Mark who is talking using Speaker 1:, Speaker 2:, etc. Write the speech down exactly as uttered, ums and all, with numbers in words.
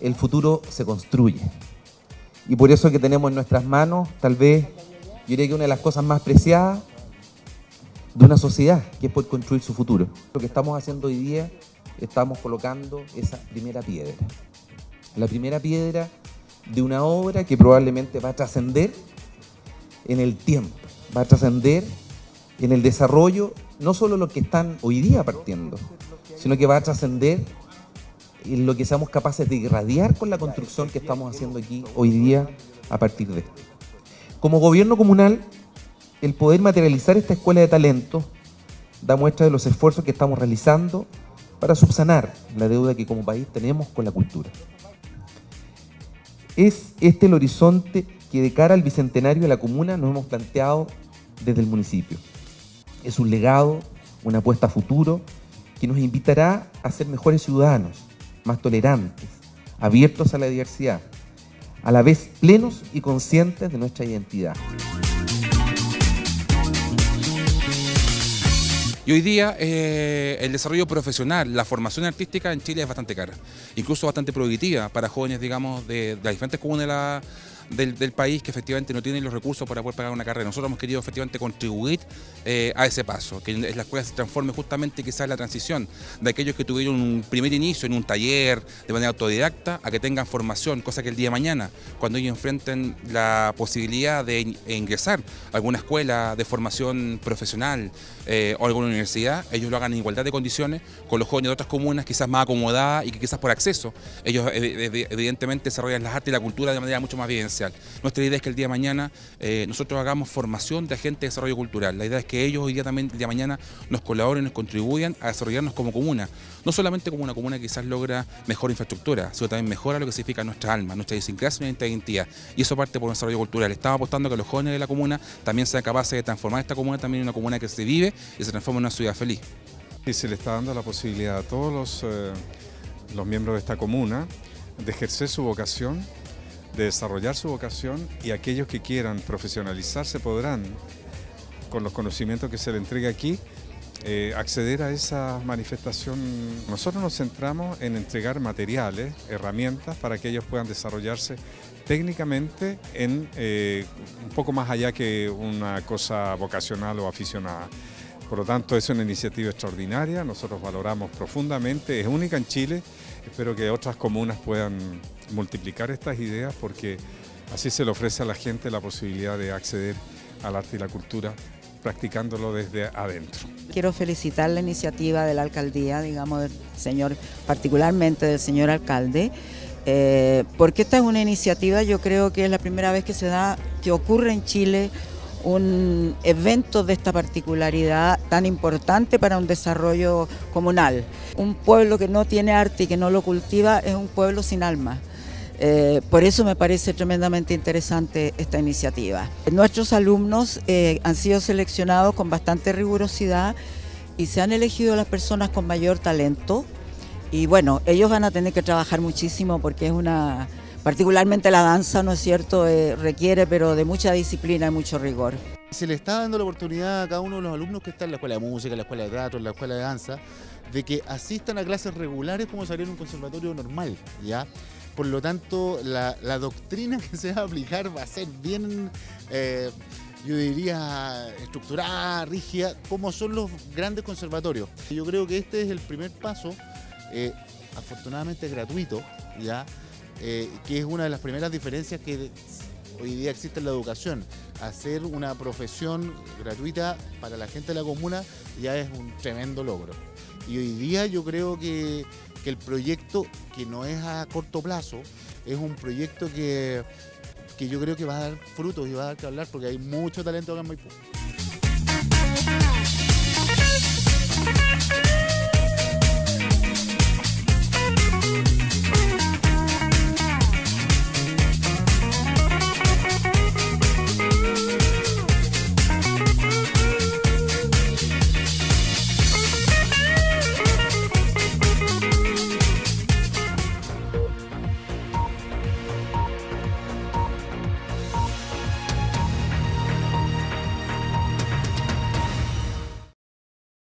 Speaker 1: el futuro se construye. Y por eso que tenemos en nuestras manos, tal vez, yo diría que una de las cosas más preciadas de una sociedad, que es poder construir su futuro. Lo que estamos haciendo hoy día, estamos colocando esa primera piedra. La primera piedra de una obra que probablemente va a trascender en el tiempo, va a trascender en el desarrollo, no solo los que están hoy día partiendo, sino que va a trascender en lo que seamos capaces de irradiar con la construcción que estamos haciendo aquí hoy día a partir de esto. Como gobierno comunal, el poder materializar esta escuela de talento da muestra de los esfuerzos que estamos realizando para subsanar la deuda que como país tenemos con la cultura. Es este el horizonte que de cara al bicentenario de la comuna nos hemos planteado desde el municipio. Es un legado, una apuesta a futuro que nos invitará a ser mejores ciudadanos, más tolerantes, abiertos a la diversidad, a la vez plenos y conscientes de nuestra identidad.
Speaker 2: Y hoy día eh, el desarrollo profesional, la formación artística en Chile es bastante cara, incluso bastante prohibitiva para jóvenes, digamos, de, de las diferentes comunas de la, del, del país que efectivamente no tienen los recursos para poder pagar una carrera. Nosotros hemos querido efectivamente contribuir eh, a ese paso, que la escuela se transforme justamente quizás en la transición de aquellos que tuvieron un primer inicio en un taller de manera autodidacta a que tengan formación, cosa que el día de mañana, cuando ellos enfrenten la posibilidad de ingresar a alguna escuela de formación profesional eh, o alguna universidad, ellos lo hagan en igualdad de condiciones con los jóvenes de otras comunas quizás más acomodadas y que quizás por acceso ellos evidentemente desarrollan las artes y la cultura de manera mucho más evidencial. Nuestra idea es que el día de mañana eh, nosotros hagamos formación de agentes de desarrollo cultural. La idea es que ellos hoy día también, el día de mañana, nos colaboren, nos contribuyan a desarrollarnos como comuna. No solamente como una comuna que quizás logra mejor infraestructura, sino también mejora lo que significa nuestra alma, nuestra idiosincrasia y nuestra identidad. Y eso parte por un desarrollo cultural. Estamos apostando a que los jóvenes de la comuna también sean capaces de transformar esta comuna también en una comuna que se vive y se transforma en una ciudad feliz.
Speaker 3: Y se le está dando la posibilidad a todos los, eh, los miembros de esta comuna de ejercer su vocación, de desarrollar su vocación, y aquellos que quieran profesionalizarse podrán, con los conocimientos que se le entrega aquí, eh, acceder a esa manifestación. Nosotros nos centramos en entregar materiales, herramientas para que ellos puedan desarrollarse técnicamente en eh, un poco más allá que una cosa vocacional o aficionada. Por lo tanto, es una iniciativa extraordinaria, nosotros valoramos profundamente, es única en Chile. Espero que otras comunas puedan multiplicar estas ideas porque así se le ofrece a la gente la posibilidad de acceder al arte y la cultura practicándolo desde adentro.
Speaker 4: Quiero felicitar la iniciativa de la alcaldía, digamos, del señor, particularmente del señor alcalde, eh, porque esta es una iniciativa, yo creo que es la primera vez que se da, que ocurre en Chile un evento de esta particularidad tan importante para un desarrollo comunal. Un pueblo que no tiene arte y que no lo cultiva es un pueblo sin alma. Eh, por eso me parece tremendamente interesante esta iniciativa. Nuestros alumnos eh, han sido seleccionados con bastante rigurosidad y se han elegido las personas con mayor talento. Y bueno, ellos van a tener que trabajar muchísimo porque es una... Particularmente la danza, ¿no es cierto?, eh, requiere pero de mucha disciplina y mucho rigor.
Speaker 5: Se le está dando la oportunidad a cada uno de los alumnos que están en la escuela de música, en la escuela de teatro, en la escuela de danza, de que asistan a clases regulares como sería en un conservatorio normal, ¿ya? Por lo tanto, la, la doctrina que se va a aplicar va a ser bien, eh, yo diría, estructurada, rígida, como son los grandes conservatorios. Yo creo que este es el primer paso, eh, afortunadamente gratuito, ¿ya? Eh, que es una de las primeras diferencias que hoy día existe en la educación. Hacer una profesión gratuita para la gente de la comuna ya es un tremendo logro. Y hoy día yo creo que, que el proyecto, que no es a corto plazo, es un proyecto que, que yo creo que va a dar frutos y va a dar que hablar porque hay mucho talento acá en Maipú.